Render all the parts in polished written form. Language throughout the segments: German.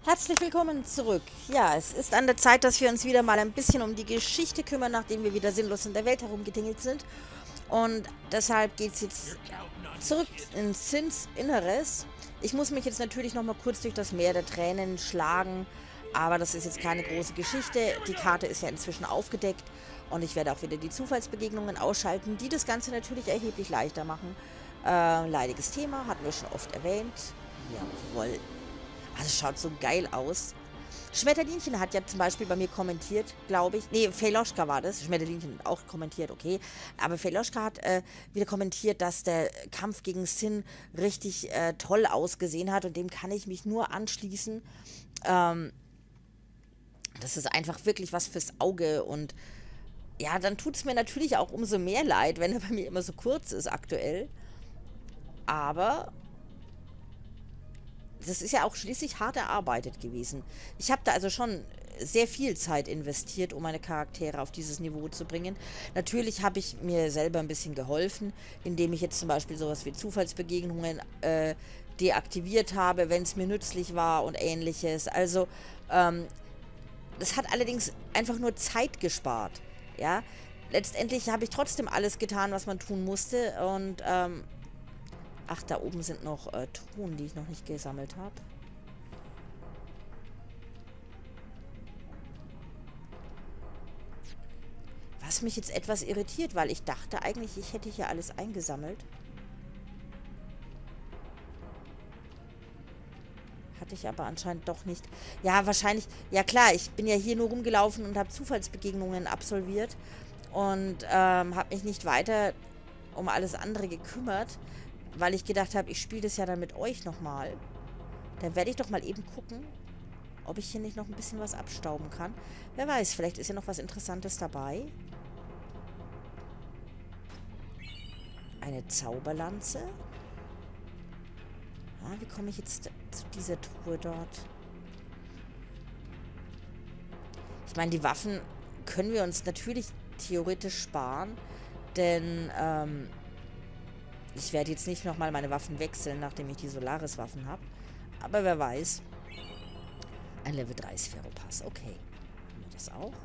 Herzlich willkommen zurück. Ja, es ist an der Zeit, dass wir uns wieder mal ein bisschen um die Geschichte kümmern, nachdem wir wieder sinnlos in der Welt herumgetingelt sind. Und deshalb geht es jetzt zurück in Sins Inneres. Ich muss mich jetzt natürlich noch mal kurz durch das Meer der Tränen schlagen, aber das ist jetzt keine große Geschichte. Die Karte ist ja inzwischen aufgedeckt und ich werde auch wieder die Zufallsbegegnungen ausschalten, die das Ganze natürlich erheblich leichter machen. Leidiges Thema, hatten wir schon oft erwähnt. Jawohl. Also es schaut so geil aus. Schmetterlinchen hat ja zum Beispiel bei mir kommentiert, glaube ich. Nee, Feloschka war das. Schmetterlinchen hat auch kommentiert, okay. Aber Feloschka hat wieder kommentiert, dass der Kampf gegen Sin richtig toll ausgesehen hat. Und dem kann ich mich nur anschließen. Das ist einfach wirklich was fürs Auge. Und ja, dann tut es mir natürlich auch umso mehr leid, wenn er bei mir immer so kurz ist aktuell. Aber das ist ja auch schließlich hart erarbeitet gewesen. Ich habe da also schon sehr viel Zeit investiert, um meine Charaktere auf dieses Niveau zu bringen. Natürlich habe ich mir selber ein bisschen geholfen, indem ich jetzt zum Beispiel sowas wie Zufallsbegegnungen deaktiviert habe, wenn es mir nützlich war und ähnliches. Also, das hat allerdings einfach nur Zeit gespart. Ja, letztendlich habe ich trotzdem alles getan, was man tun musste. Und, ach, da oben sind noch Truhen, die ich noch nicht gesammelt habe. Was mich jetzt etwas irritiert, weil ich dachte eigentlich, ich hätte hier alles eingesammelt. Hatte ich aber anscheinend doch nicht. Ja, wahrscheinlich. Ja klar, ich bin ja hier nur rumgelaufen und habe Zufallsbegegnungen absolviert. Und habe mich nicht weiter um alles andere gekümmert, weil ich gedacht habe, ich spiele das ja dann mit euch nochmal. Dann werde ich doch mal eben gucken, ob ich hier nicht noch ein bisschen was abstauben kann. Wer weiß, vielleicht ist ja noch was Interessantes dabei. Eine Zauberlanze. Ah, wie komme ich jetzt zu dieser Truhe dort? Ich meine, die Waffen können wir uns natürlich theoretisch sparen, denn ich werde jetzt nicht nochmal meine Waffen wechseln, nachdem ich die Solaris-Waffen habe. Aber wer weiß. Ein Level 3 Sphäropass. Okay. Haben wir das auch?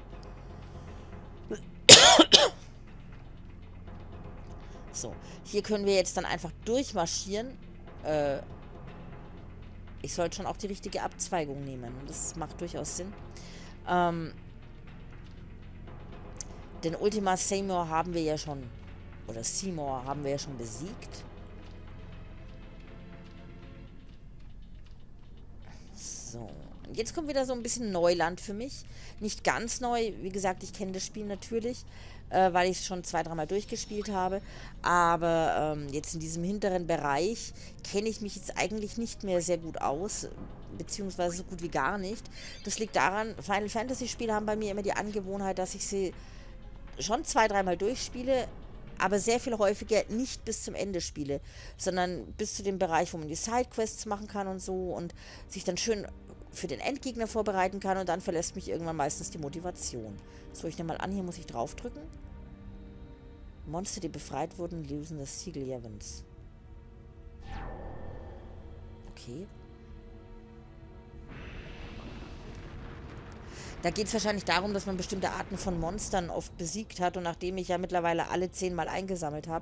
So. Hier können wir jetzt dann einfach durchmarschieren. Ich sollte schon auch die richtige Abzweigung nehmen. Das macht durchaus Sinn. Den Ultima Seymour haben wir ja schon, oder Seymour haben wir ja schon besiegt. So, und jetzt kommt wieder so ein bisschen Neuland für mich. Nicht ganz neu, wie gesagt, ich kenne das Spiel natürlich, weil ich es schon 2-3 Mal durchgespielt habe. Aber jetzt in diesem hinteren Bereich kenne ich mich jetzt eigentlich nicht mehr sehr gut aus, beziehungsweise so gut wie gar nicht. Das liegt daran, Final Fantasy Spiele haben bei mir immer die Angewohnheit, dass ich sie schon 2-3 Mal durchspiele, aber sehr viel häufiger nicht bis zum Ende spiele, sondern bis zu dem Bereich, wo man die Sidequests machen kann und so und sich dann schön für den Endgegner vorbereiten kann und dann verlässt mich irgendwann meistens die Motivation. So, ich nehme mal an, hier muss ich draufdrücken. Monster, die befreit wurden, lösen das Siegel Jevons. Okay. Da geht es wahrscheinlich darum, dass man bestimmte Arten von Monstern oft besiegt hat und nachdem ich ja mittlerweile alle 10 Mal eingesammelt habe,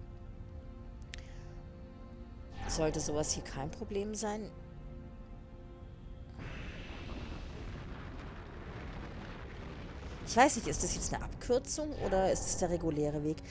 sollte sowas hier kein Problem sein. Ich weiß nicht, ist das jetzt eine Abkürzung oder ist es der reguläre Weg?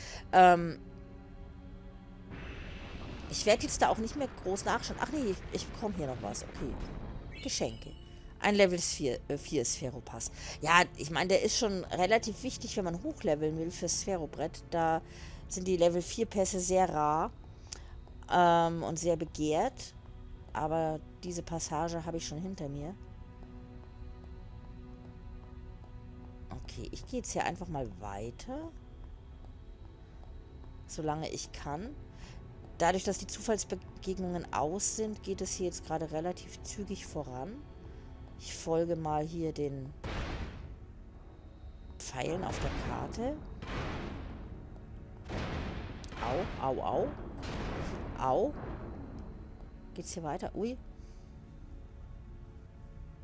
Ich werde jetzt da auch nicht mehr groß nachschauen. Ach nee, ich bekomme hier noch was. Okay. Geschenke. Ein Level 4 Sphäropass. Ja, ich meine, der ist schon relativ wichtig, wenn man hochleveln will für Sphärobrett. Da sind die Level 4 Pässe sehr rar und sehr begehrt. Aber diese Passage habe ich schon hinter mir. Okay, ich gehe jetzt hier einfach mal weiter. Solange ich kann. Dadurch, dass die Zufallsbegegnungen aus sind, geht es hier jetzt gerade relativ zügig voran. Ich folge mal hier den Pfeilen auf der Karte. Au, au, au. Au. Geht's hier weiter? Ui.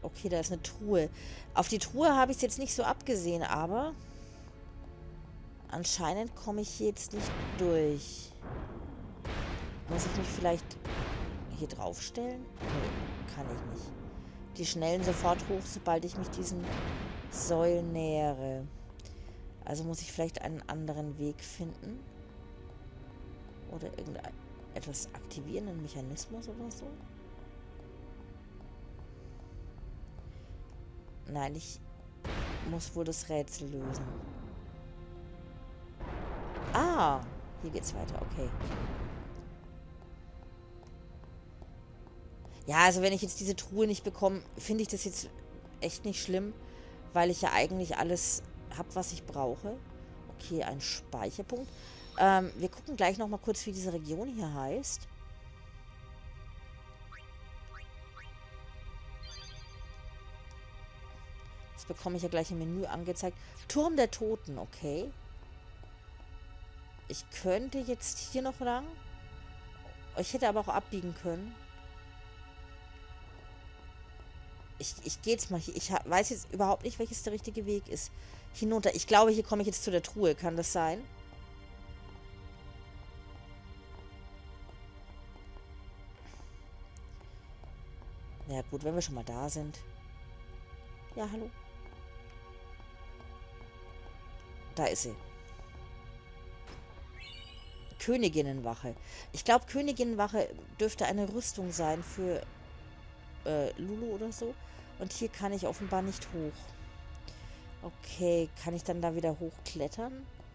Okay, da ist eine Truhe. Auf die Truhe habe ich es jetzt nicht so abgesehen, aber anscheinend komme ich hier jetzt nicht durch. Muss ich mich vielleicht hier draufstellen? Nee, kann ich nicht. Die schnellen sofort hoch, sobald ich mich diesen Säulen nähere. Also muss ich vielleicht einen anderen Weg finden. Oder irgendetwas aktivieren, einen Mechanismus oder so. Nein, ich muss wohl das Rätsel lösen. Ah, hier geht's weiter, okay. Ja, also wenn ich jetzt diese Truhe nicht bekomme, finde ich das jetzt echt nicht schlimm, weil ich ja eigentlich alles habe, was ich brauche. Okay, ein Speicherpunkt. Wir gucken gleich nochmal kurz, wie diese Region hier heißt. Das bekomme ich ja gleich im Menü angezeigt. Turm der Toten, okay. Ich könnte jetzt hier noch lang. Ich hätte aber auch abbiegen können. Ich gehe jetzt mal hier. Ich weiß jetzt überhaupt nicht, welches der richtige Weg ist. Hinunter. Ich glaube, hier komme ich jetzt zu der Truhe. Kann das sein? Ja gut, wenn wir schon mal da sind. Ja, hallo. Da ist sie. Königinnenwache. Ich glaube, Königinnenwache dürfte eine Rüstung sein für Lulu oder so. Und hier kann ich offenbar nicht hoch. Okay, kann ich dann da wieder hochklettern?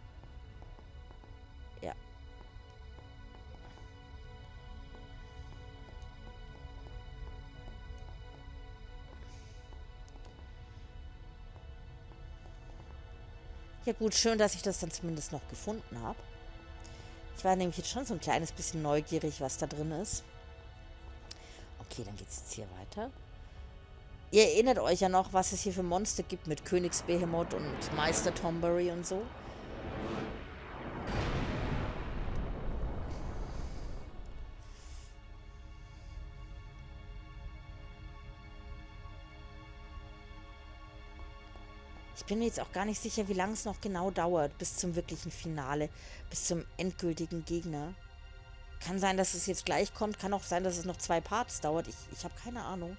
Ja. Ja gut, schön, dass ich das dann zumindest noch gefunden habe. Ich war nämlich jetzt schon so ein kleines bisschen neugierig, was da drin ist. Okay, dann geht's jetzt hier weiter. Ihr erinnert euch ja noch, was es hier für Monster gibt mit Königsbehemoth und Meister Tombury und so. Ich bin mir jetzt auch gar nicht sicher, wie lange es noch genau dauert, bis zum wirklichen Finale, bis zum endgültigen Gegner. Kann sein, dass es jetzt gleich kommt, kann auch sein, dass es noch 2 Parts dauert. Ich habe keine Ahnung.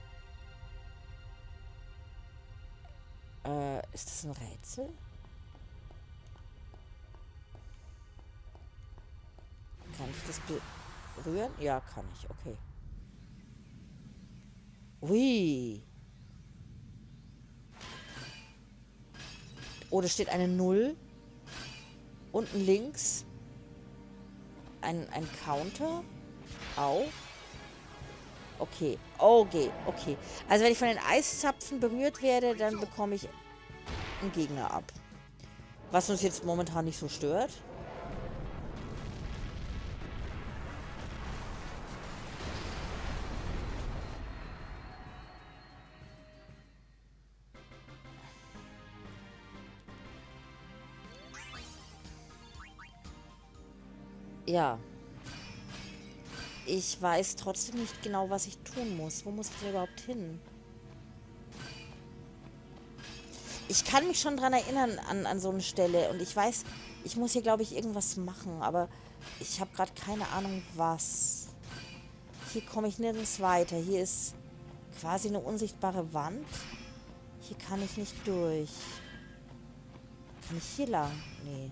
Ist das ein Rätsel? Kann ich das berühren? Ja, kann ich. Okay. Ui. Oh, da steht eine 0. Unten links ein Counter. Auch. Okay. Okay, okay. Also wenn ich von den Eiszapfen berührt werde, dann bekomme ich einen Gegner ab. Was uns jetzt momentan nicht so stört. Ja. Ich weiß trotzdem nicht genau, was ich tun muss. Wo muss ich denn überhaupt hin? Ich kann mich schon dran erinnern an so eine Stelle. Und ich weiß, ich muss hier, glaube ich, irgendwas machen. Aber ich habe gerade keine Ahnung, was. Hier komme ich nirgends weiter. Hier ist quasi eine unsichtbare Wand. Hier kann ich nicht durch. Kann ich hier lang? Nee.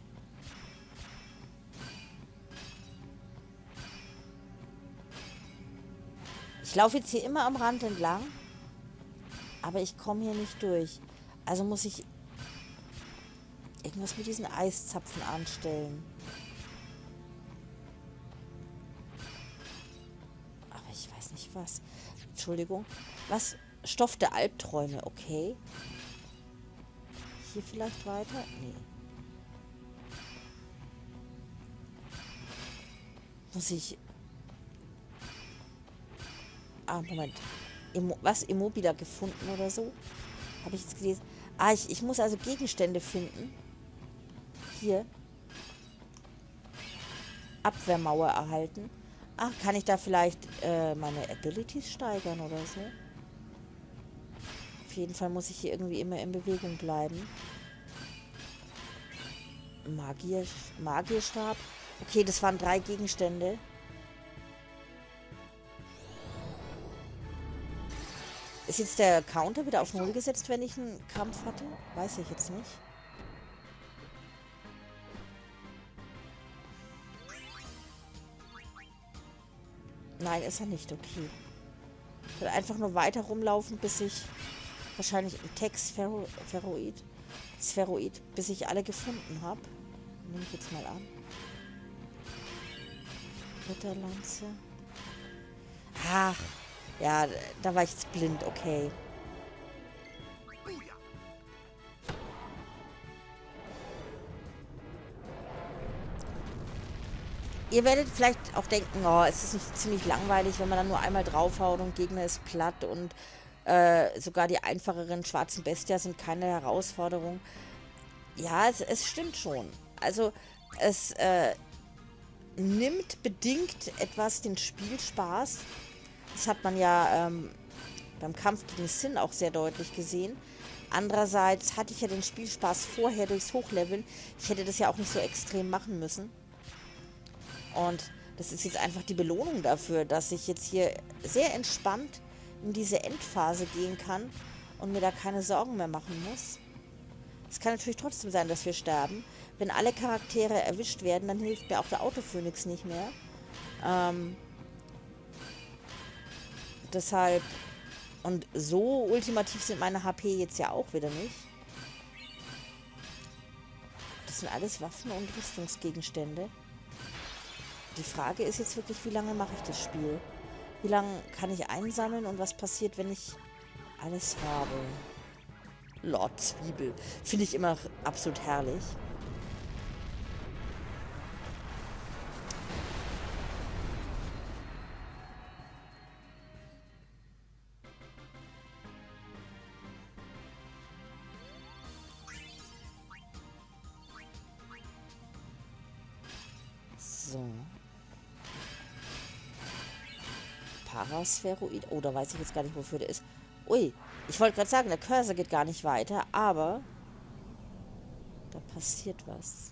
Ich laufe jetzt hier immer am Rand entlang. Aber ich komme hier nicht durch. Also muss ich irgendwas mit diesen Eiszapfen anstellen. Aber ich weiß nicht was. Entschuldigung. Was? Stoff der Albträume, okay. Hier vielleicht weiter? Nee. Muss ich... Ah, Moment. Was? Immobila gefunden oder so? Habe ich jetzt gelesen. Ah, ich muss also Gegenstände finden. Hier. Abwehrmauer erhalten. Ach, kann ich da vielleicht meine Abilities steigern oder so? jeden Fall muss ich hier irgendwie immer in Bewegung bleiben. Magierstab. Okay, das waren 3 Gegenstände. Ist jetzt der Counter wieder auf 0 gesetzt, wenn ich einen Kampf hatte? Weiß ich jetzt nicht. Nein, ist er nicht. Okay. Ich werde einfach nur weiter rumlaufen, bis ich wahrscheinlich ein Spheroid, bis ich alle gefunden habe. Nehme ich jetzt mal an. Ritterlanze. Ach, ja, da war ich jetzt blind, okay. Ihr werdet vielleicht auch denken, oh, es ist nicht ziemlich langweilig, wenn man dann nur einmal draufhaut und Gegner ist platt und sogar die einfacheren schwarzen Bestia sind keine Herausforderung. Ja, es stimmt schon. Also, es nimmt bedingt etwas den Spielspaß. Das hat man ja beim Kampf gegen Sin auch sehr deutlich gesehen. Andererseits hatte ich ja den Spielspaß vorher durchs Hochleveln. Ich hätte das ja auch nicht so extrem machen müssen. Und das ist jetzt einfach die Belohnung dafür, dass ich jetzt hier sehr entspannt in diese Endphase gehen kann und mir da keine Sorgen mehr machen muss. Es kann natürlich trotzdem sein, dass wir sterben. Wenn alle Charaktere erwischt werden, dann hilft mir auch der Autophönix nicht mehr. Deshalb, und so ultimativ sind meine HP jetzt ja auch wieder nicht. Das sind alles Waffen und Rüstungsgegenstände. Die Frage ist jetzt wirklich, wie lange mache ich das Spiel? Wie lange kann ich einsammeln und was passiert, wenn ich alles habe? Lord Zwiebel. Finde ich immer absolut herrlich. So. Paraspheroid. Oh, da weiß ich jetzt gar nicht, wofür der ist. Ui, ich wollte gerade sagen, der Cursor geht gar nicht weiter, aber da passiert was.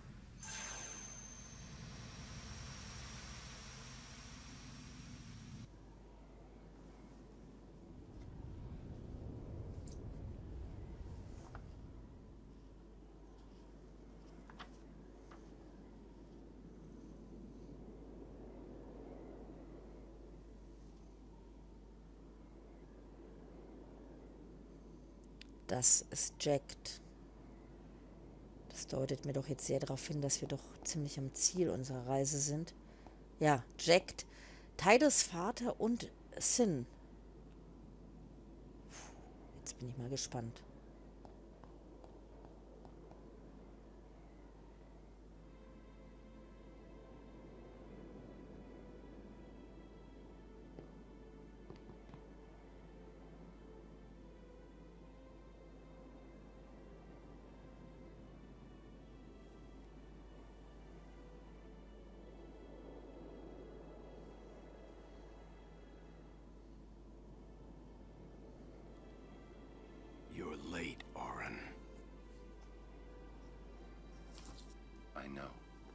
Das ist Jacked. Das deutet mir doch jetzt sehr darauf hin, dass wir doch ziemlich am Ziel unserer Reise sind. Ja, Jacked, Tidus Vater und Sin. Jetzt bin ich mal gespannt. You're late, Auron. I know.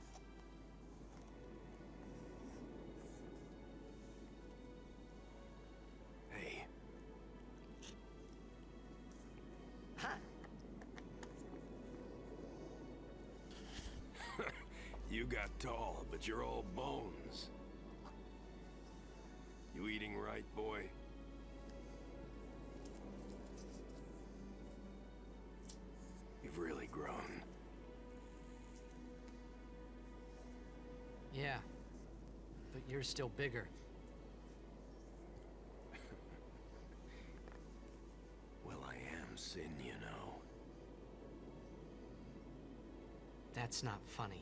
Hey. You got tall, but you're all bones. You eating right, boy? You've really grown. Yeah, but you're still bigger. Well, I am Sin, you know. That's not funny.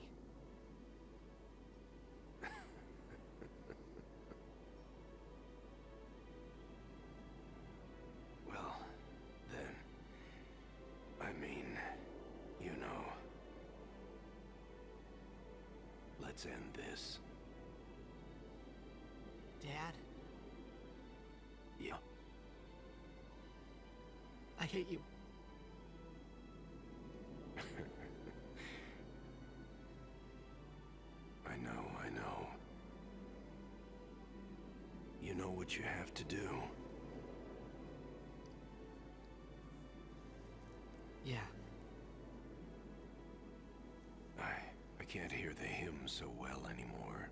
Well, then, I mean, you know. Let's end this. Dad, Yeah. I I hate you. I know. You know what you have to do. Yeah. I can't hear the hymn so well anymore.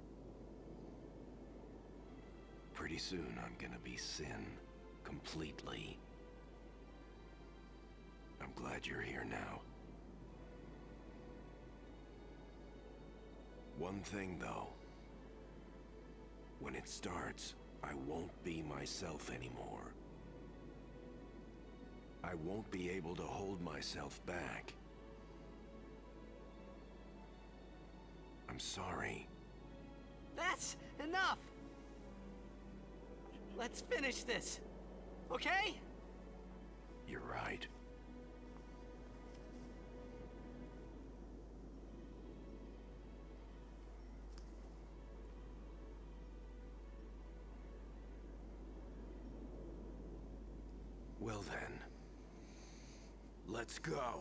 Pretty soon I'm gonna be Sin. Completely. I'm glad you're here now. One thing though. When it starts, I won't be myself anymore. I won't be able to hold myself back. I'm sorry. That's enough! Let's finish this, okay? You're right. Well then, let's go.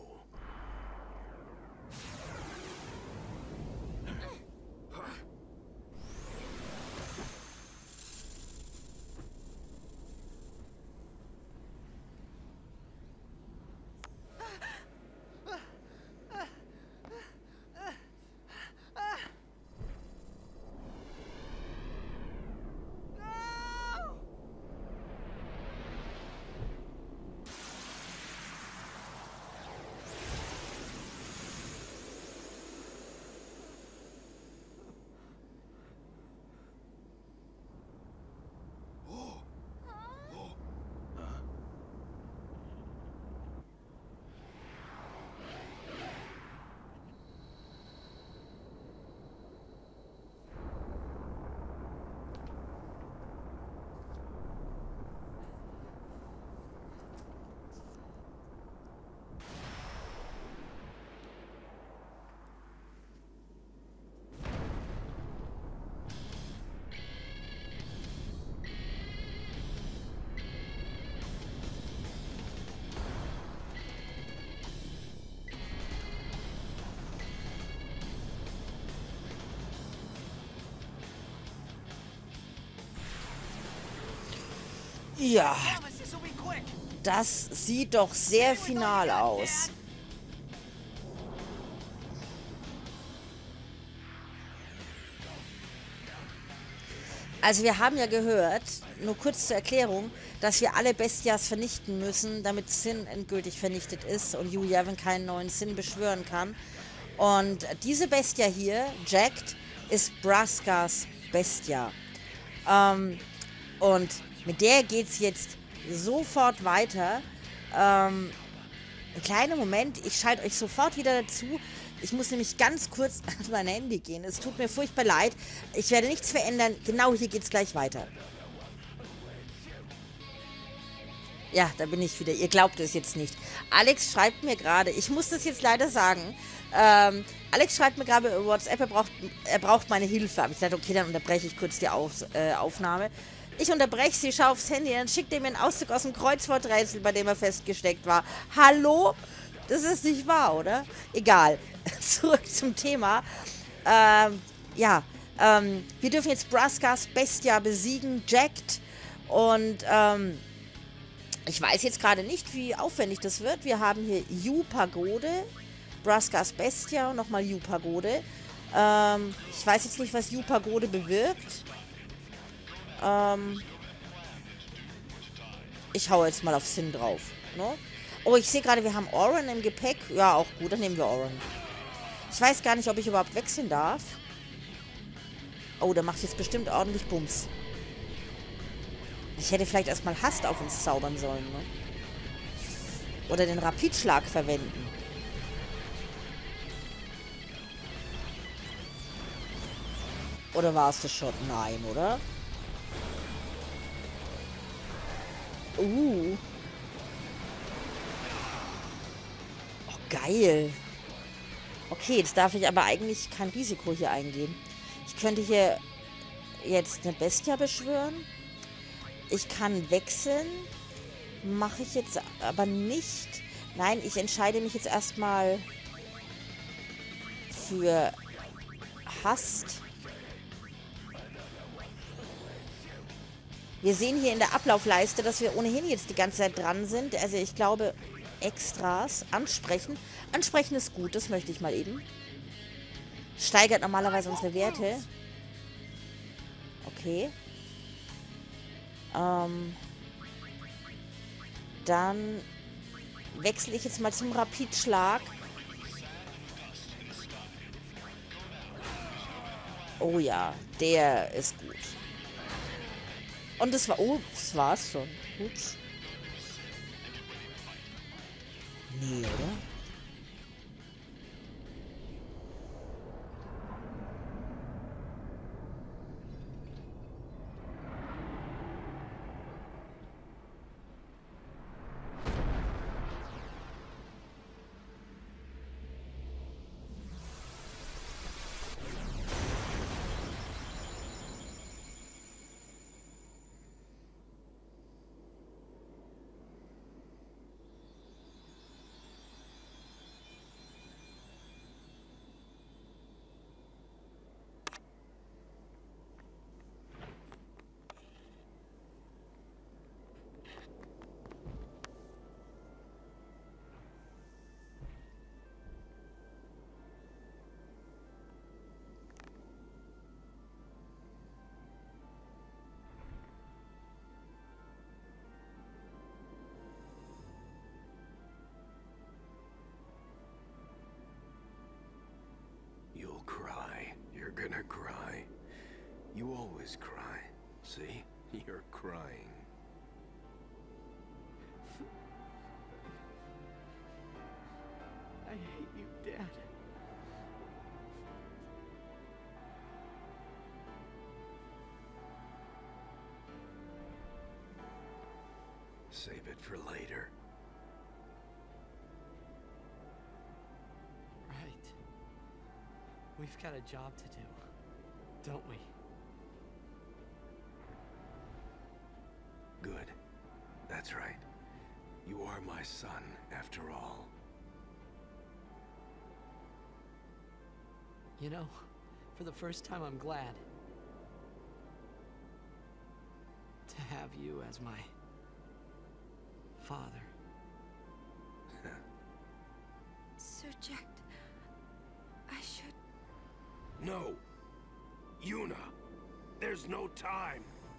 Ja, Promise this will be quick. das sieht doch sehr final aus. Also wir haben ja gehört, nur kurz zur Erklärung, dass wir alle Bestias vernichten müssen, damit Sin endgültig vernichtet ist und Hugh Yevon keinen neuen Sin beschwören kann. Und diese Bestia hier, Jacked, ist Braskas Bestia. Und mit der geht es jetzt sofort weiter. Ein kleiner Moment, ich schalte euch sofort wieder dazu. Ich muss nämlich ganz kurz an mein Handy gehen. Es tut mir furchtbar leid. Ich werde nichts verändern. Genau hier geht es gleich weiter. Ja, da bin ich wieder. Ihr glaubt es jetzt nicht. Alex schreibt mir gerade, ich muss das jetzt leider sagen, Alex schreibt mir gerade über WhatsApp, er braucht meine Hilfe. Aber ich dachte, okay, dann unterbreche ich kurz die Aufnahme. Ich unterbreche sie, schaue aufs Handy, dann schickt er mir einen Auszug aus dem Kreuzworträtsel, bei dem er festgesteckt war. Hallo? Das ist nicht wahr, oder? Egal. Zurück zum Thema. Wir dürfen jetzt Braskas Bestia besiegen, Jacked. Und ich weiß jetzt gerade nicht, wie aufwendig das wird. Wir haben hier Yew-Pagode, Braskas Bestia und nochmal Yew-Pagode. Ich weiß jetzt nicht, was Yew-Pagode bewirkt. Ich hau jetzt mal auf Sin drauf. Ne? Oh, ich sehe gerade, wir haben Oren im Gepäck. Ja, auch gut, dann nehmen wir Oren. Ich weiß gar nicht, ob ich überhaupt wechseln darf. Oh, der macht jetzt bestimmt ordentlich Bums. Ich hätte vielleicht erstmal Hast auf uns zaubern sollen, ne? Oder den Rapidschlag verwenden. Oder war es das schon? Nein, oder? Oh, geil. Okay, jetzt darf ich aber eigentlich kein Risiko hier eingehen. Ich könnte hier jetzt eine Bestia beschwören. Ich kann wechseln. mache ich jetzt aber nicht. Nein, ich entscheide mich jetzt erstmal für Hast. Wir sehen hier in der Ablaufleiste, dass wir ohnehin jetzt die ganze Zeit dran sind. Also ich glaube, Extras, ansprechen. Ansprechen ist gut, das möchte ich mal eben. Steigert normalerweise unsere Werte. Okay. Dann wechsle ich jetzt mal zum Rapidschlag. Oh ja, der ist gut. Und das war... Oh, das war's schon. Ups. Nee, oder? You'll cry. You're gonna cry. You always cry. See? You're crying. I hate you, Dad. Save it for later. Right. We've got a job to do, don't we? Good. That's right. You are my son, after all. You know, for the first time I'm glad to have you as my father. Sir Jack, I should... No! Yuna! There's no time!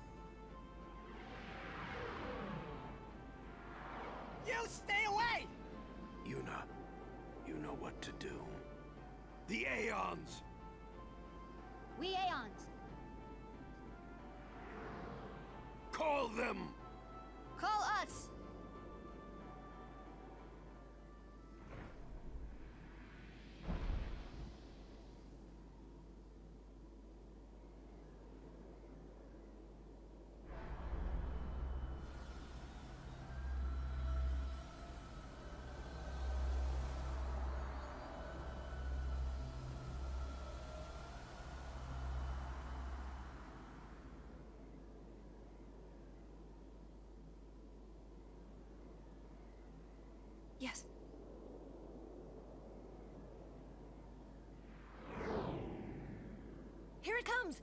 You stay away! Yuna, you know what to do. The Aeons! We Aeons, Call them! call us! Yes. Here it comes!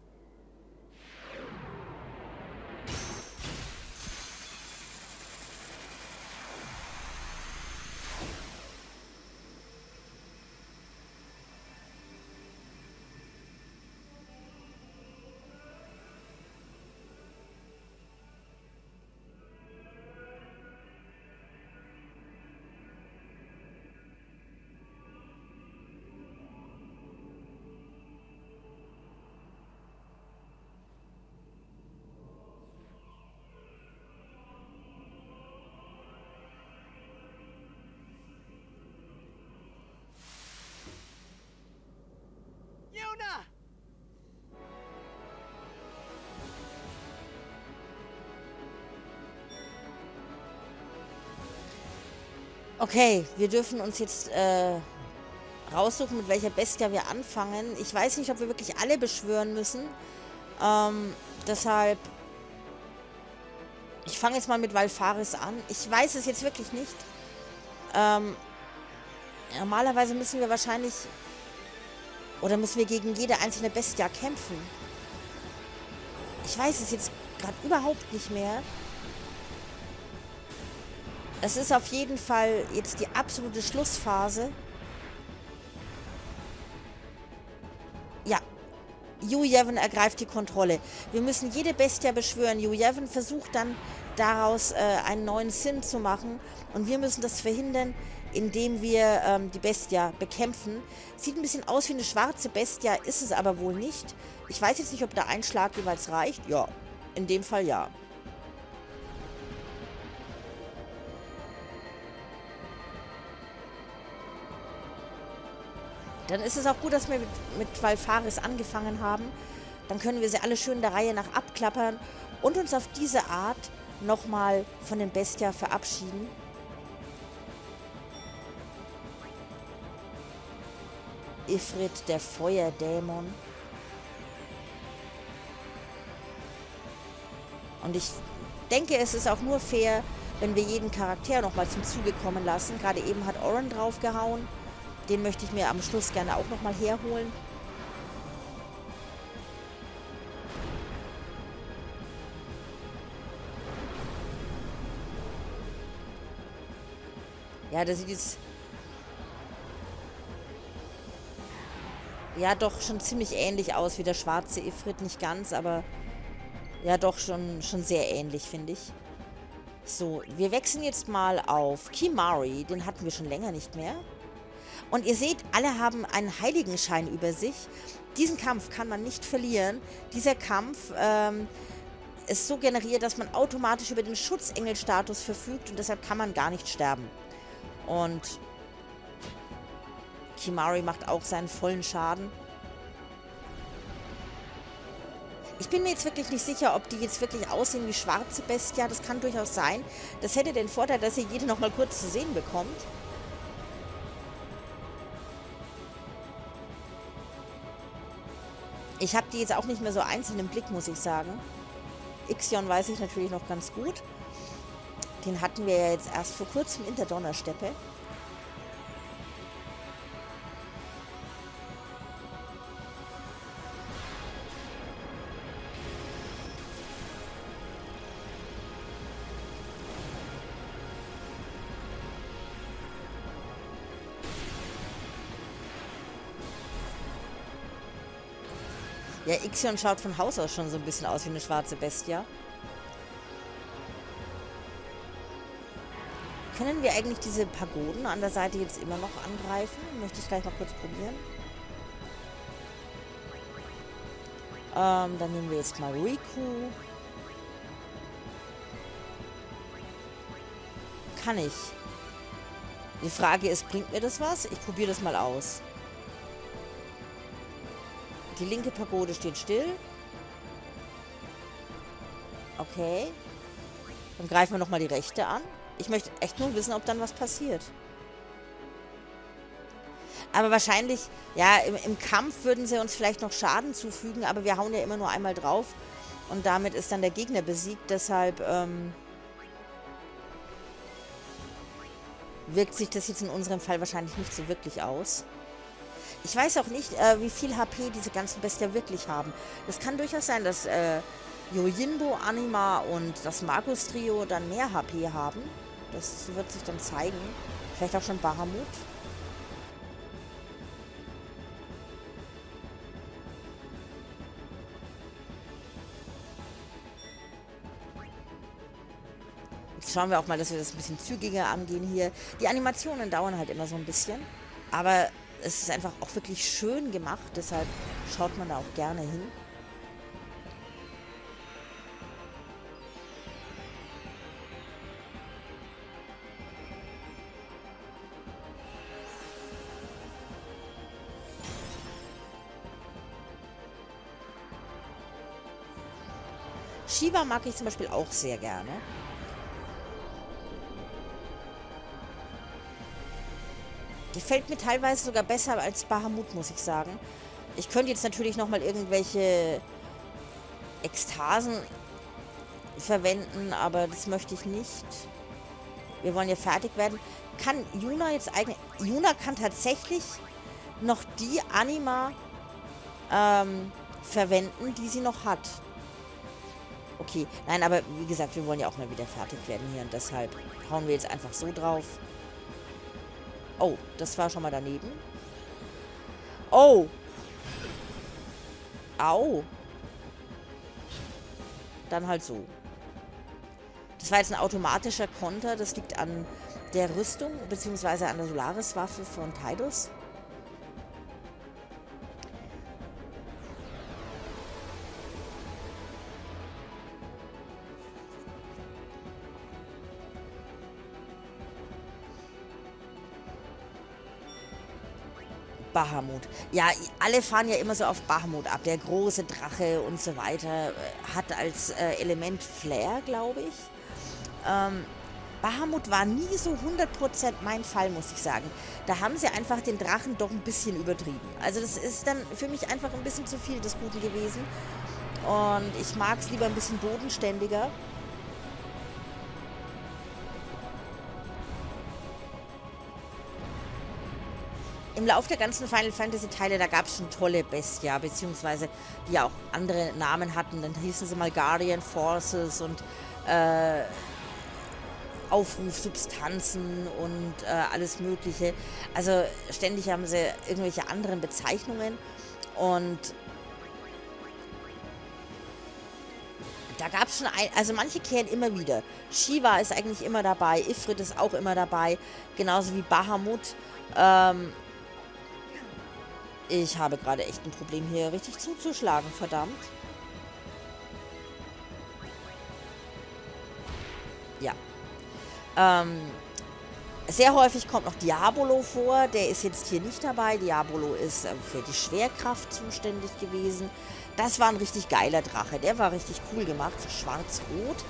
Yuna! Okay, wir dürfen uns jetzt raussuchen, mit welcher Bestia wir anfangen. Ich weiß nicht, ob wir wirklich alle beschwören müssen. Deshalb Ich fange jetzt mal mit Valfaris an. Ich weiß es jetzt wirklich nicht. Normalerweise müssen wir wahrscheinlich... Oder müssen wir gegen jede einzelne Bestia kämpfen? Ich weiß es jetzt gerade überhaupt nicht mehr. Es ist auf jeden Fall jetzt die absolute Schlussphase. Ja. Yu Yevon ergreift die Kontrolle. Wir müssen jede Bestia beschwören. Yu Yevon versucht dann daraus einen neuen Sinn zu machen. Und wir müssen das verhindern, indem wir die Bestia bekämpfen. Sieht ein bisschen aus wie eine schwarze Bestia, ist es aber wohl nicht. Ich weiß jetzt nicht, ob da ein Schlag jeweils reicht. Ja, in dem Fall ja. Dann ist es auch gut, dass wir mit Valfaris angefangen haben. Dann können wir sie alle schön der Reihe nach abklappern und uns auf diese Art nochmal von den Bestia verabschieden. Ifrit, der Feuerdämon. Und ich denke, es ist auch nur fair, wenn wir jeden Charakter nochmal zum Zuge kommen lassen. Gerade eben hat Oren draufgehauen. Den möchte ich mir am Schluss gerne auch nochmal herholen. Ja, das sieht jetzt... Ja, doch schon ziemlich ähnlich aus wie der schwarze Ifrit. Nicht ganz, aber... Ja, doch schon sehr ähnlich, finde ich. So, wir wechseln jetzt mal auf Kimahri. Den hatten wir schon länger nicht mehr. Und ihr seht, alle haben einen Heiligenschein über sich. Diesen Kampf kann man nicht verlieren. Dieser Kampf ist so generiert, dass man automatisch über den Schutzengelstatus verfügt und deshalb kann man gar nicht sterben. Und Kimahri macht auch seinen vollen Schaden. Ich bin mir jetzt wirklich nicht sicher, ob die jetzt wirklich aussehen wie schwarze Bestia. Das kann durchaus sein. Das hätte den Vorteil, dass ihr jede noch mal kurz zu sehen bekommt. Ich habe die jetzt auch nicht mehr so einzeln im Blick, muss ich sagen. Ixion weiß ich natürlich noch ganz gut. Den hatten wir ja jetzt erst vor kurzem in der Donnersteppe. Ja, Ixion schaut von Haus aus schon so ein bisschen aus wie eine schwarze Bestia. Können wir eigentlich diese Pagoden an der Seite jetzt immer noch angreifen? Möchte ich gleich mal kurz probieren. Dann nehmen wir jetzt mal Riku. Kann ich. Die Frage ist, bringt mir das was? Ich probiere das mal aus. Die linke Pagode steht still. Okay. Dann greifen wir nochmal die rechte an. Ich möchte echt nur wissen, ob dann was passiert. Aber wahrscheinlich, ja, im Kampf würden sie uns vielleicht noch Schaden zufügen, aber wir hauen ja immer nur einmal drauf. Und damit ist dann der Gegner besiegt. Deshalb wirkt sich das jetzt in unserem Fall wahrscheinlich nicht so wirklich aus. Ich weiß auch nicht, wie viel HP diese ganzen Bestia wirklich haben. Es kann durchaus sein, dass Yojimbo, Anima und das Magus-Trio dann mehr HP haben. Das wird sich dann zeigen. Vielleicht auch schon Bahamut. Jetzt schauen wir auch mal, dass wir das ein bisschen zügiger angehen hier. Die Animationen dauern halt immer so ein bisschen. Aber es ist einfach auch wirklich schön gemacht, deshalb schaut man da auch gerne hin. Shiva mag ich zum Beispiel auch sehr gerne. Gefällt mir teilweise sogar besser als Bahamut, muss ich sagen. Ich könnte jetzt natürlich nochmal irgendwelche Ekstasen verwenden, aber das möchte ich nicht. Wir wollen ja fertig werden. Kann Yuna jetzt eigentlich... Yuna kann tatsächlich noch die Anima verwenden, die sie noch hat. Okay, nein, aber wie gesagt, wir wollen ja auch mal wieder fertig werden hier und deshalb hauen wir jetzt einfach so drauf. Oh, das war schon mal daneben. Oh! Au! Dann halt so. Das war jetzt ein automatischer Konter, das liegt an der Rüstung, beziehungsweise an der Solaris-Waffe von Tidus. Bahamut. Ja, alle fahren ja immer so auf Bahamut ab. Der große Drache und so weiter hat als Element Flair, glaube ich. Bahamut war nie so 100% mein Fall, muss ich sagen. Da haben sie einfach den Drachen doch ein bisschen übertrieben. Also das ist dann für mich einfach ein bisschen zu viel des Guten gewesen. Und ich mag es lieber ein bisschen bodenständiger. Im Laufe der ganzen Final Fantasy Teile, da gab es schon tolle Bestia, beziehungsweise die ja auch andere Namen hatten. Dann hießen sie mal Guardian Forces und Aufrufsubstanzen und alles Mögliche. Also ständig haben sie irgendwelche anderen Bezeichnungen und da gab es schon also manche kehren immer wieder. Shiva ist eigentlich immer dabei, Ifrit ist auch immer dabei, genauso wie Bahamut. Ich habe gerade echt ein Problem, hier richtig zuzuschlagen, verdammt. Ja. Sehr häufig kommt noch Diabolo vor, der ist jetzt hier nicht dabei. Diabolo ist für die Schwerkraft zuständig gewesen. Das war ein richtig geiler Drache, der war richtig cool gemacht, schwarz-rot.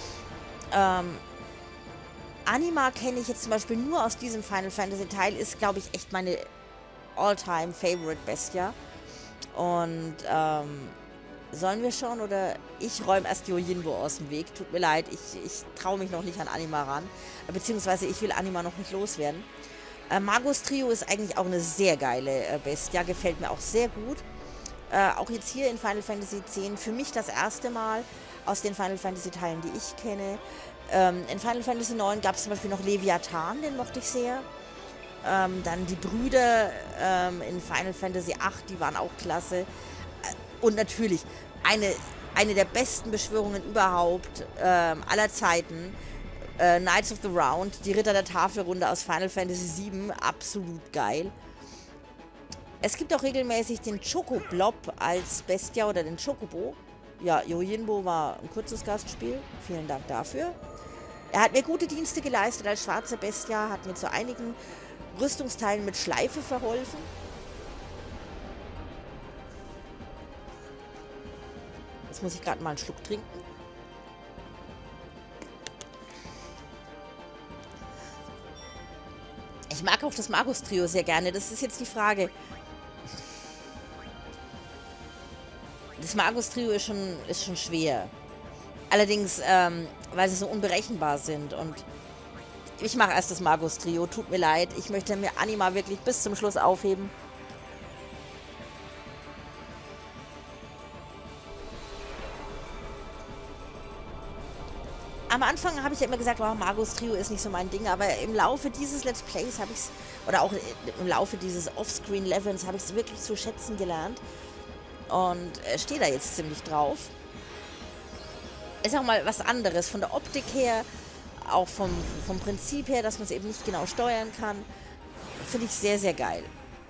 Anima kenne ich jetzt zum Beispiel nur aus diesem Final Fantasy Teil, ist glaube ich echt meine All-Time Favorite Bestia. Und sollen wir schon oder ich räume erst Yojimbo aus dem Weg. Tut mir leid, ich traue mich noch nicht an Anima ran. Beziehungsweise ich will Anima noch nicht loswerden. Magus Trio ist eigentlich auch eine sehr geile Bestia. Gefällt mir auch sehr gut. Auch jetzt hier in Final Fantasy X für mich das erste Mal aus den Final Fantasy Teilen, die ich kenne. In Final Fantasy IX gab es zum Beispiel noch Leviathan, den mochte ich sehr. Dann die Brüder in Final Fantasy VIII, die waren auch klasse. Und natürlich eine der besten Beschwörungen überhaupt aller Zeiten. Knights of the Round, die Ritter der Tafelrunde aus Final Fantasy VII, absolut geil. Es gibt auch regelmäßig den Chocoblob als Bestia oder den Chocobo. Ja, Yojimbo war ein kurzes Gastspiel. Vielen Dank dafür. Er hat mir gute Dienste geleistet als schwarze Bestia, hat mir zu einigen Rüstungsteilen mit Schleife verholfen. Jetzt muss ich gerade mal einen Schluck trinken. Ich mag auch das Magus Trio sehr gerne. Das ist jetzt die Frage. Das Magus Trio ist schon schwer. Allerdings, weil sie so unberechenbar sind. Und ich mache erst das Magus Trio. Tut mir leid. Ich möchte mir Anima wirklich bis zum Schluss aufheben. Am Anfang habe ich ja immer gesagt, wow, Magus Trio ist nicht so mein Ding, aber im Laufe dieses Let's Plays habe ich es, oder auch im Laufe dieses Offscreen-Levels habe ich es wirklich zu schätzen gelernt und stehe da jetzt ziemlich drauf. Ist auch mal was anderes, von der Optik her, auch vom Prinzip her, dass man es eben nicht genau steuern kann, finde ich sehr, sehr geil.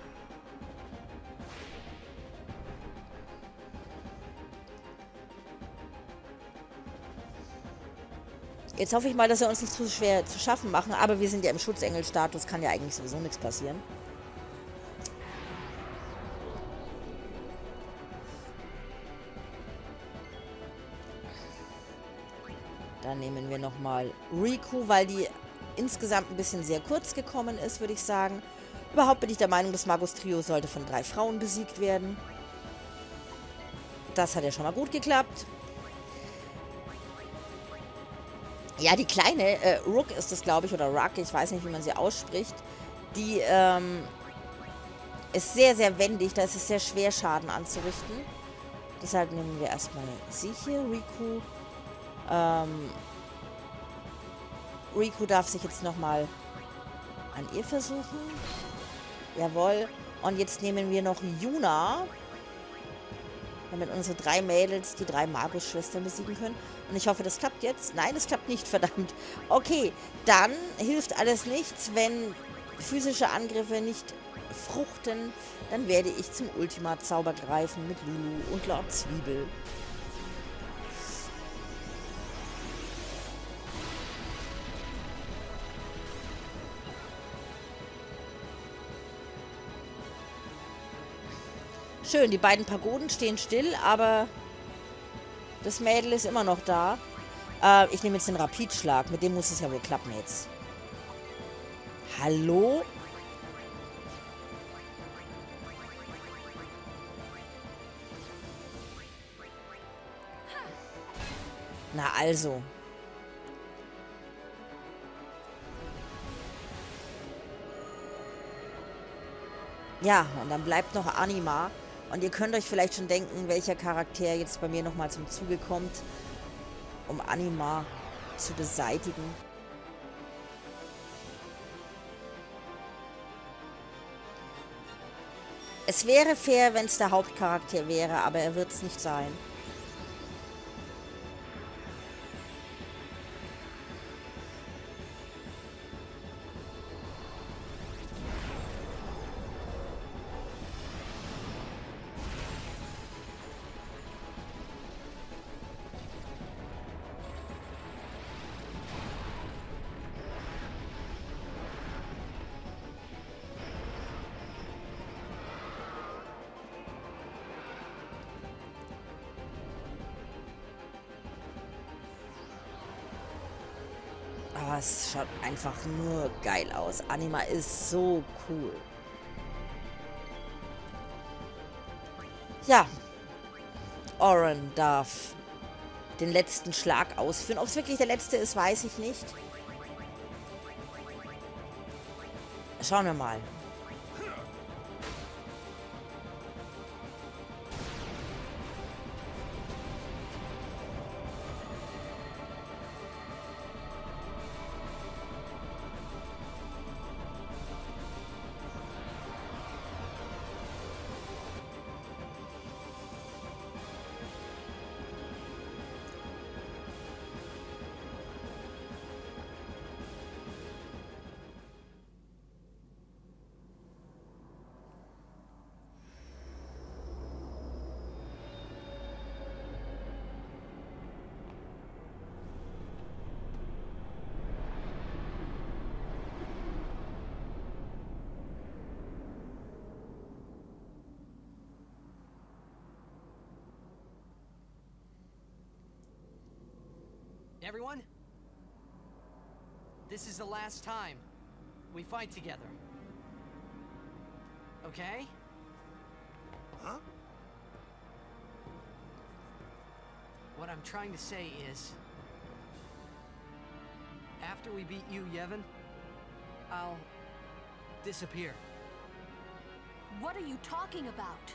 Jetzt hoffe ich mal, dass wir uns nicht zu schwer zu schaffen machen, aber wir sind ja im Schutzengel-Status, kann ja eigentlich sowieso nichts passieren. Dann nehmen wir nochmal Riku, weil die insgesamt ein bisschen sehr kurz gekommen ist, würde ich sagen. Überhaupt bin ich der Meinung, das Magus Trio sollte von 3 Frauen besiegt werden. Das hat ja schon mal gut geklappt. Ja, die kleine, Rook ist es, glaube ich, oder Rook, ich weiß nicht, wie man sie ausspricht. Die, ist sehr, sehr wendig. Da ist es sehr schwer, Schaden anzurichten. Deshalb nehmen wir erstmal sie hier, Riku. Riku darf sich jetzt nochmal an ihr versuchen. Jawohl. Und jetzt nehmen wir noch Yuna. Damit unsere 3 Mädels die 3 Magus-Schwestern besiegen können. Und ich hoffe, das klappt jetzt. Nein, es klappt nicht, verdammt. Okay, dann hilft alles nichts, wenn physische Angriffe nicht fruchten. Dann werde ich zum Ultima-Zauber greifen mit Lulu und Lord Zwiebel. Schön, die beiden Pagoden stehen still, aber das Mädel ist immer noch da. Ich nehme jetzt den Rapidschlag. Mit dem muss es ja wohl klappen jetzt. Hallo? Na also. Ja, und dann bleibt noch Anima. Und ihr könnt euch vielleicht schon denken, welcher Charakter jetzt bei mir nochmal zum Zuge kommt, um Anima zu beseitigen. Es wäre fair, wenn es der Hauptcharakter wäre, aber er wird es nicht sein. Aber es schaut einfach nur geil aus. Anima ist so cool. Ja. Auron darf den letzten Schlag ausführen. Ob es wirklich der letzte ist, weiß ich nicht. Schauen wir mal. Everyone, this is the last time we fight together. Okay? Huh? What I'm trying to say is, after we beat you, Yevon, I'll disappear. What are you talking about?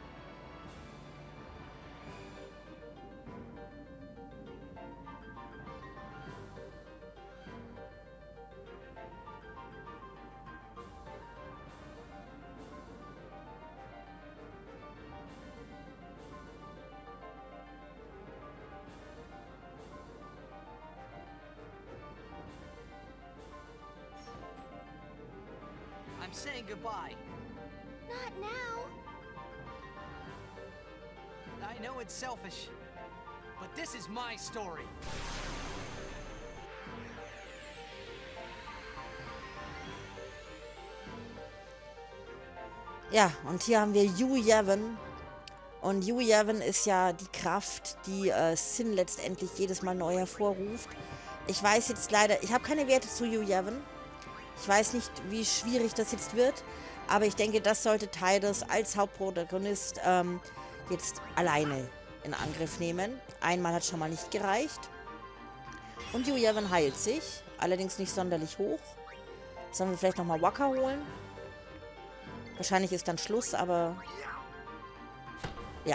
I'm saying goodbye. Not now. I know it's selfish, but this is my story. Ja, und hier haben wir Yu Yevon. Und Yu Yevon ist ja die Kraft, die Sin letztendlich jedes Mal neu hervorruft. Ich weiß jetzt leider, ich habe keine Werte zu Yu Yevon. Ich weiß nicht, wie schwierig das jetzt wird, aber ich denke, das sollte Tidus als Hauptprotagonist jetzt alleine in Angriff nehmen. Einmal hat schon mal nicht gereicht. Und Yevon heilt sich. Allerdings nicht sonderlich hoch. Sollen wir vielleicht nochmal Waka holen? Wahrscheinlich ist dann Schluss, aber... Ja.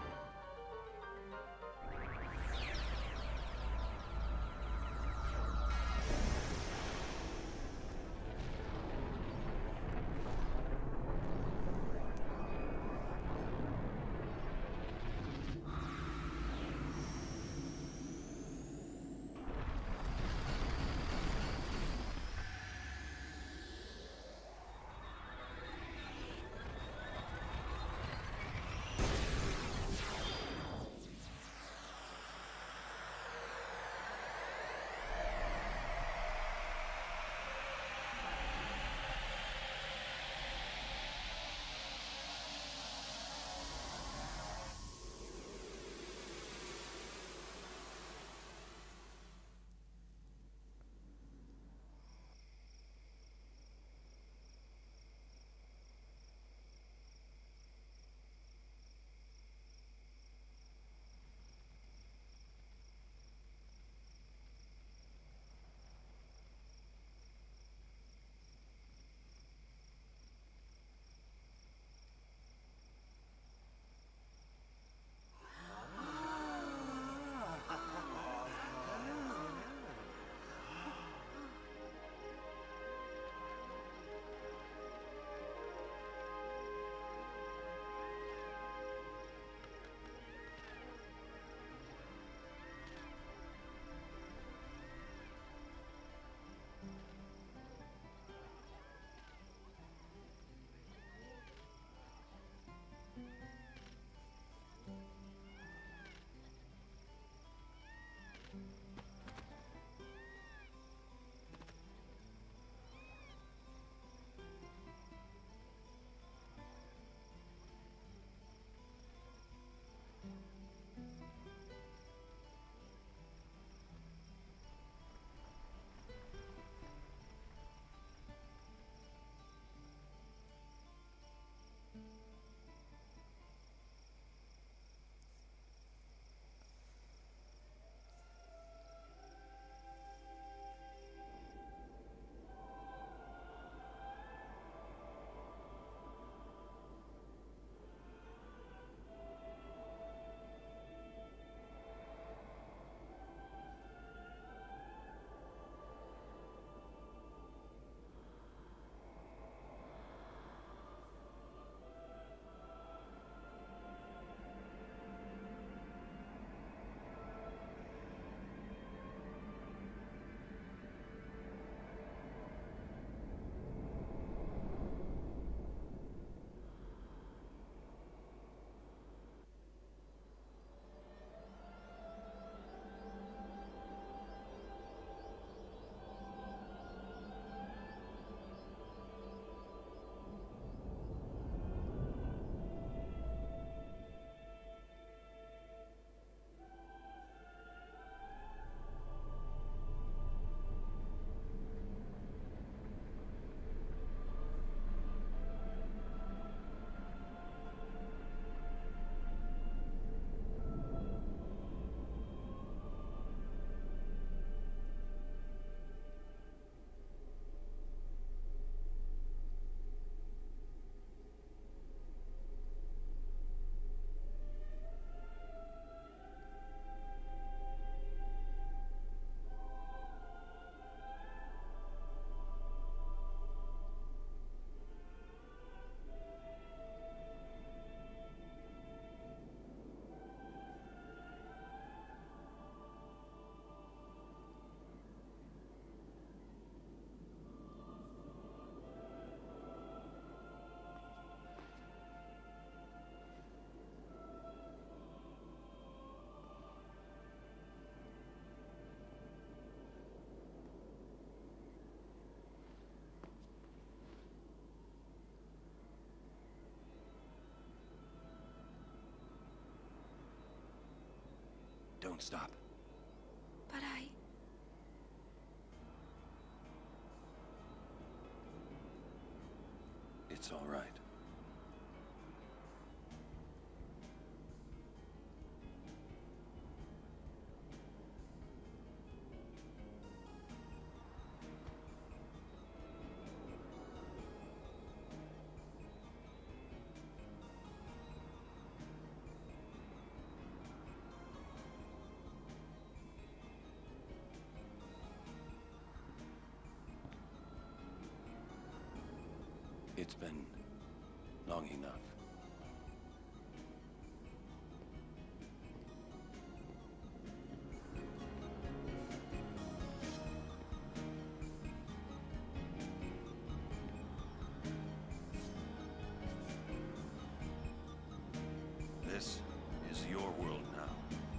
Don't stop. But It's all right. It's been long enough. This is your world now.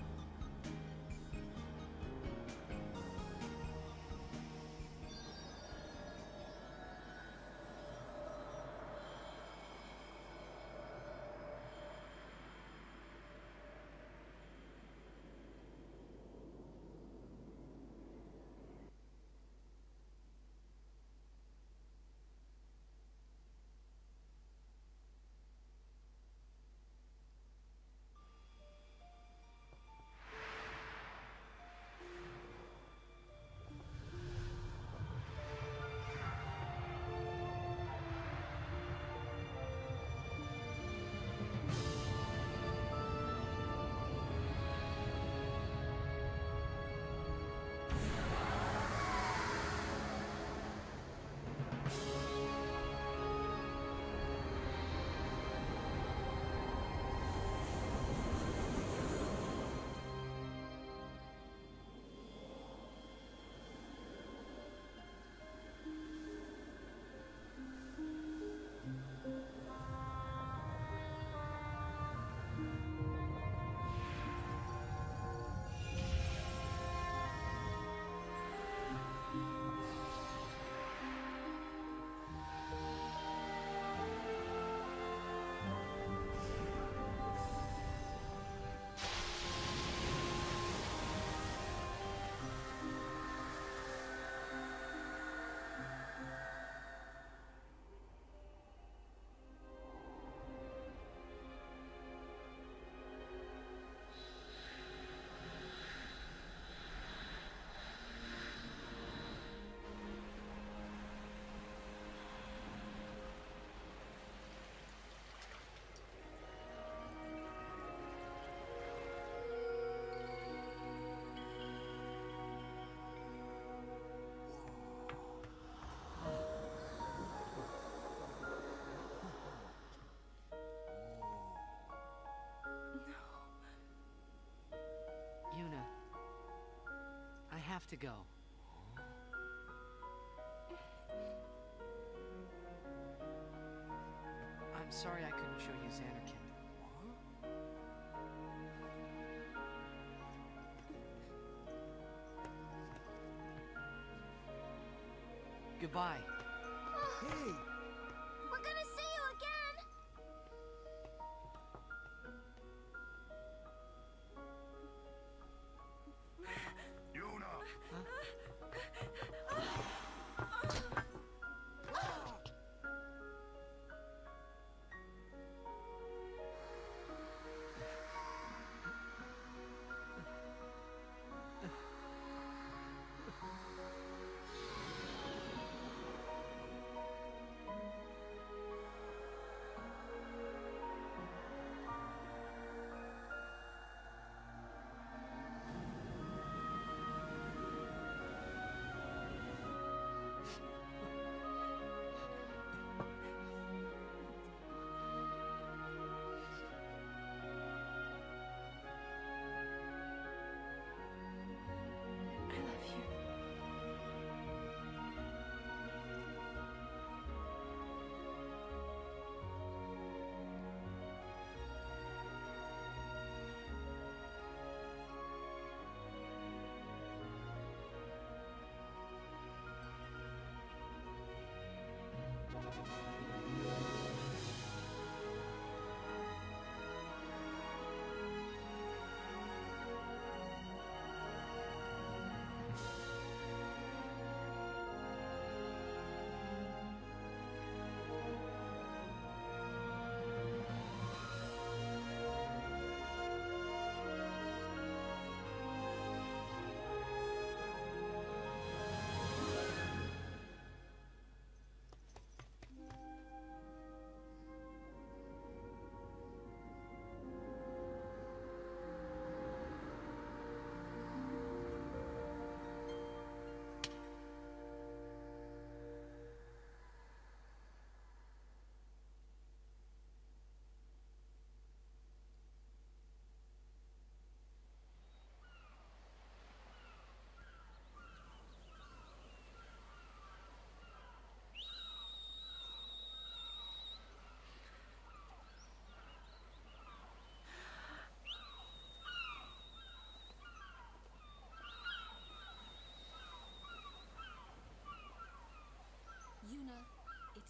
Yuna, I have to go. I'm sorry I couldn't show you Xanarkand. Goodbye. Hey! We're gonna see you again! Yuna!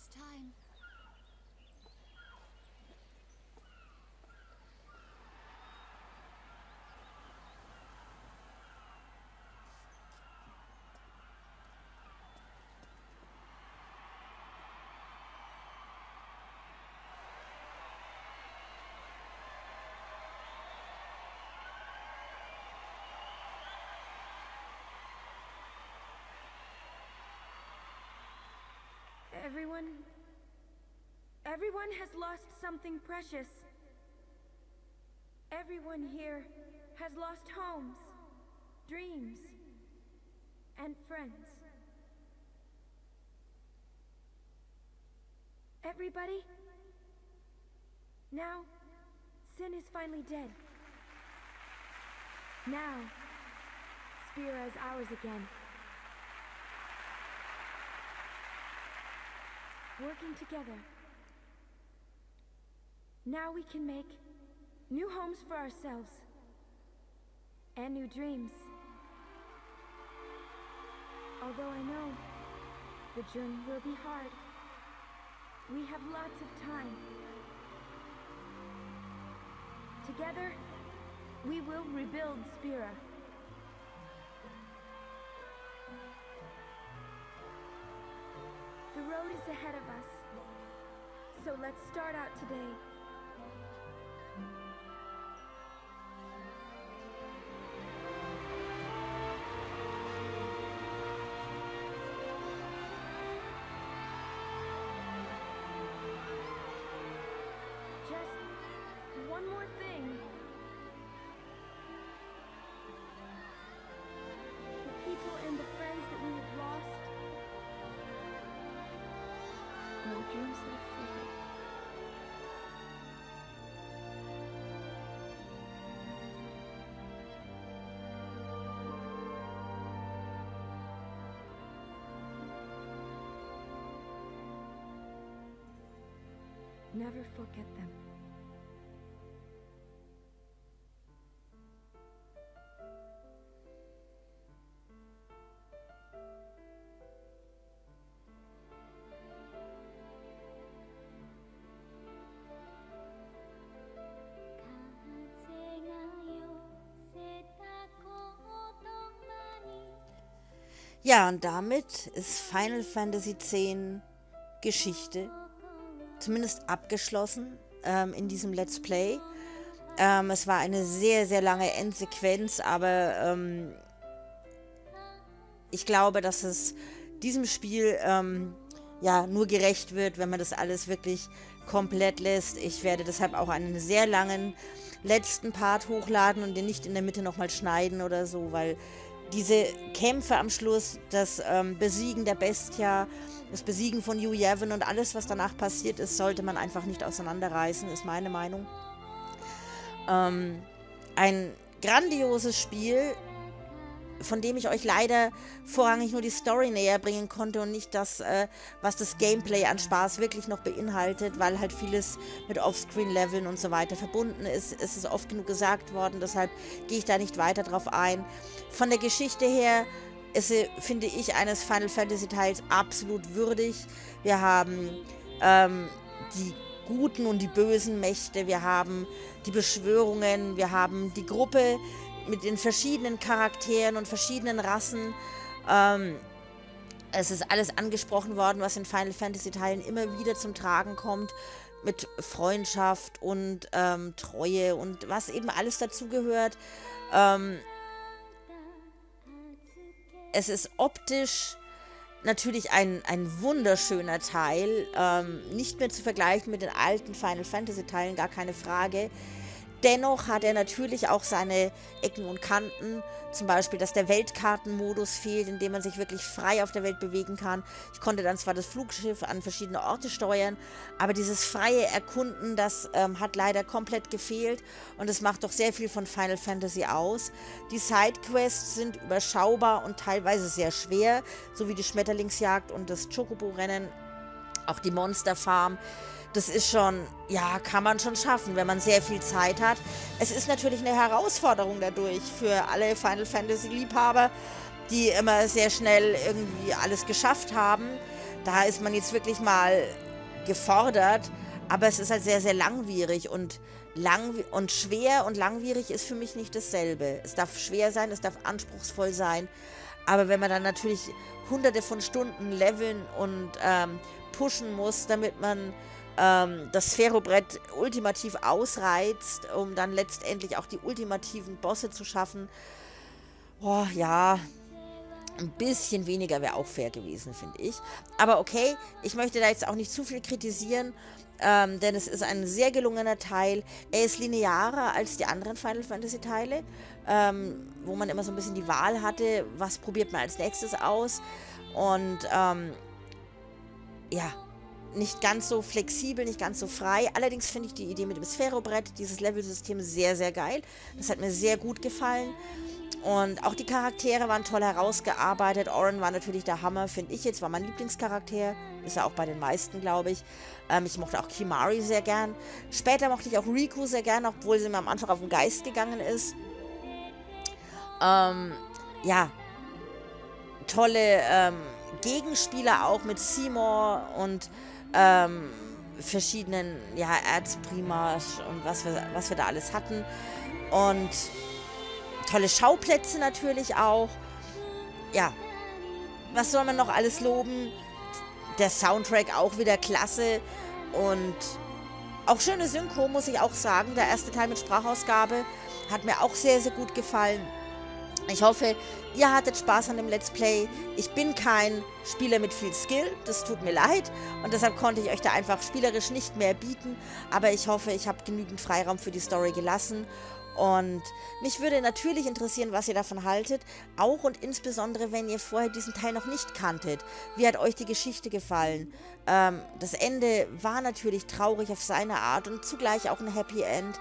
this time. Everyone has lost something precious. Everyone here has lost homes, dreams, and friends. Everybody? Now, Sin is finally dead. Now, Spira is ours again. Working together. Now we can make new homes for ourselves and new dreams. Although I know the journey will be hard, we have lots of time. Together, we will rebuild Spira. The road is ahead of us, so let's start out today. Just one more thing. The people and the friends that we have lost. No dreams that have faded. Never forget them. Ja, und damit ist Final Fantasy X Geschichte zumindest abgeschlossen in diesem Let's Play. Es war eine sehr, sehr lange Endsequenz, aber ich glaube, dass es diesem Spiel ja nur gerecht wird, wenn man das alles wirklich komplett lässt. Ich werde deshalb auch einen sehr langen letzten Part hochladen und den nicht in der Mitte nochmal schneiden oder so, weil diese Kämpfe am Schluss, das Besiegen der Bestia, das Besiegen von Yu Yevon und alles, was danach passiert ist, sollte man einfach nicht auseinanderreißen, ist meine Meinung. Ein grandioses Spiel, von dem ich euch leider vorrangig nur die Story näher bringen konnte und nicht das, was das Gameplay an Spaß wirklich noch beinhaltet, weil halt vieles mit Offscreen-Leveln und so weiter verbunden ist. Es ist oft genug gesagt worden, deshalb gehe ich da nicht weiter drauf ein. Von der Geschichte her ist sie, finde ich, eines Final Fantasy Teils absolut würdig. Wir haben die guten und die bösen Mächte, wir haben die Beschwörungen, wir haben die Gruppe mit den verschiedenen Charakteren und verschiedenen Rassen. Es ist alles angesprochen worden, was in Final Fantasy Teilen immer wieder zum Tragen kommt, mit Freundschaft und Treue und was eben alles dazu gehört. Es ist optisch natürlich ein wunderschöner Teil, nicht mehr zu vergleichen mit den alten Final Fantasy Teilen, gar keine Frage. Dennoch hat er natürlich auch seine Ecken und Kanten, zum Beispiel, dass der Weltkartenmodus fehlt, in dem man sich wirklich frei auf der Welt bewegen kann. Ich konnte dann zwar das Flugschiff an verschiedene Orte steuern, aber dieses freie Erkunden, das hat leider komplett gefehlt und es macht doch sehr viel von Final Fantasy aus. Die Sidequests sind überschaubar und teilweise sehr schwer, so wie die Schmetterlingsjagd und das Chocobo-Rennen, auch die Monsterfarm. Das ist schon, ja, kann man schon schaffen, wenn man sehr viel Zeit hat. Es ist natürlich eine Herausforderung dadurch für alle Final Fantasy Liebhaber, die immer sehr schnell irgendwie alles geschafft haben. da ist man jetzt wirklich mal gefordert, aber es ist halt sehr, sehr langwierig und schwer und langwierig ist für mich nicht dasselbe. Es darf schwer sein, es darf anspruchsvoll sein, aber wenn man dann natürlich hunderte von Stunden leveln und pushen muss, damit man das Sphärobrett ultimativ ausreizt, um dann letztendlich auch die ultimativen Bosse zu schaffen, boah, ja, ein bisschen weniger wäre auch fair gewesen, finde ich. Aber okay, ich möchte da jetzt auch nicht zu viel kritisieren, denn es ist ein sehr gelungener Teil. Er ist linearer als die anderen Final Fantasy Teile, wo man immer so ein bisschen die Wahl hatte, was probiert man als nächstes aus. Und ja, nicht ganz so flexibel, nicht ganz so frei. Allerdings finde ich die Idee mit dem Sphärobrett, dieses Levelsystem, sehr, sehr geil. Das hat mir sehr gut gefallen. Und auch die Charaktere waren toll herausgearbeitet. Auron war natürlich der Hammer, finde ich jetzt, war mein Lieblingscharakter. Ist ja auch bei den meisten, glaube ich. Ich mochte auch Kimahri sehr gern. Später mochte ich auch Riku sehr gern, obwohl sie mir am Anfang auf den Geist gegangen ist. Ja, tolle Gegenspieler auch mit Seymour und verschiedenen, ja, Erzprimas und was wir da alles hatten. Und tolle Schauplätze natürlich auch. Ja, was soll man noch alles loben? Der Soundtrack auch wieder klasse und auch schöne Synchro, muss ich auch sagen. Der erste Teil mit Sprachausgabe hat mir auch sehr, sehr gut gefallen. Ich hoffe, ihr hattet Spaß an dem Let's Play. Ich bin kein Spieler mit viel Skill, das tut mir leid und deshalb konnte ich euch da einfach spielerisch nicht mehr bieten, aber ich hoffe, ich habe genügend Freiraum für die Story gelassen. Und mich würde natürlich interessieren, was ihr davon haltet, auch und insbesondere, wenn ihr vorher diesen Teil noch nicht kanntet. Wie hat euch die Geschichte gefallen? Das Ende war natürlich traurig auf seine Art und zugleich auch ein Happy End.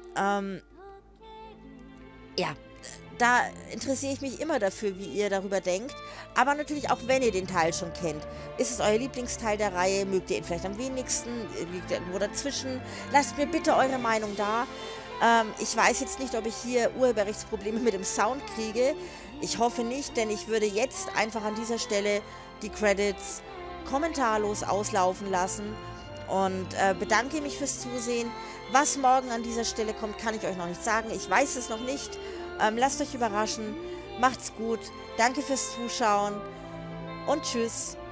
Ja, da interessiere ich mich immer dafür, wie ihr darüber denkt. Aber natürlich auch, wenn ihr den Teil schon kennt. Ist es euer Lieblingsteil der Reihe? Mögt ihr ihn vielleicht am wenigsten? Liegt er irgendwo dazwischen? Lasst mir bitte eure Meinung da. Ich weiß jetzt nicht, ob ich hier Urheberrechtsprobleme mit dem Sound kriege. Ich hoffe nicht, denn ich würde jetzt einfach an dieser Stelle die Credits kommentarlos auslaufen lassen und bedanke mich fürs Zusehen. Was morgen an dieser Stelle kommt, kann ich euch noch nicht sagen. Ich weiß es noch nicht. Lasst euch überraschen. Macht's gut. Danke fürs Zuschauen und tschüss.